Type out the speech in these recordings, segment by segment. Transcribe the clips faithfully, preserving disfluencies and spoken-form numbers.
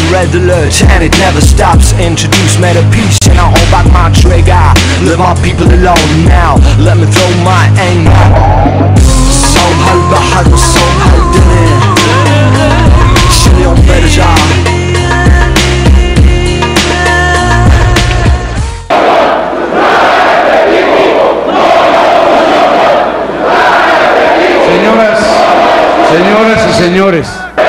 red alert and it never stops. Introduce me to peace and I hold back my trigger. Let my people alone now, let me throw my aim. صوب هالبحر وصوب هالدنيا شو اليوم برجع. Señoras, señoras y señores.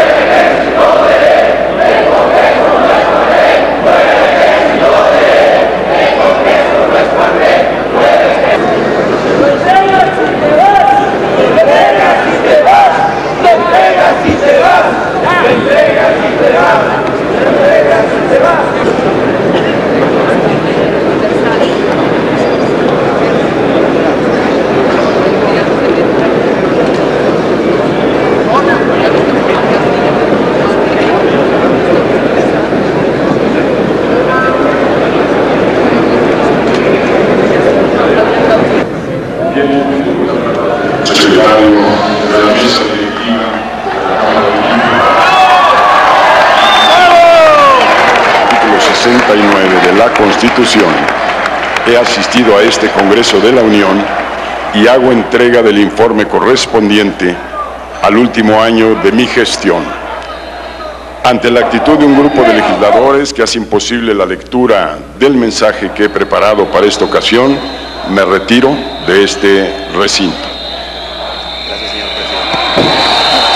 sesenta y nueve de la Constitución, he asistido a este Congreso de la Unión y hago entrega del informe correspondiente al último año de mi gestión. Ante la actitud de un grupo de legisladores que hace imposible la lectura del mensaje que he preparado para esta ocasión, me retiro de este recinto. Gracias, señor presidente.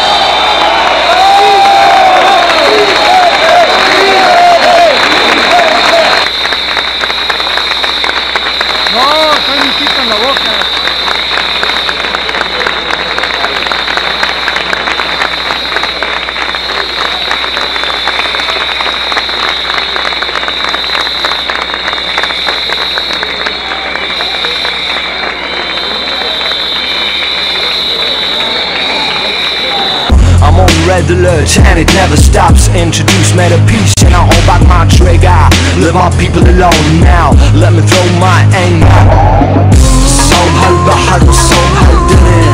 No, estoy limpito en la boca. I'm on red alert and it never stops. Introduce me to peace and I hold back my trigger. Let my people alone now, let me throw my aim. صوب هالبحر وصوب هالدنيا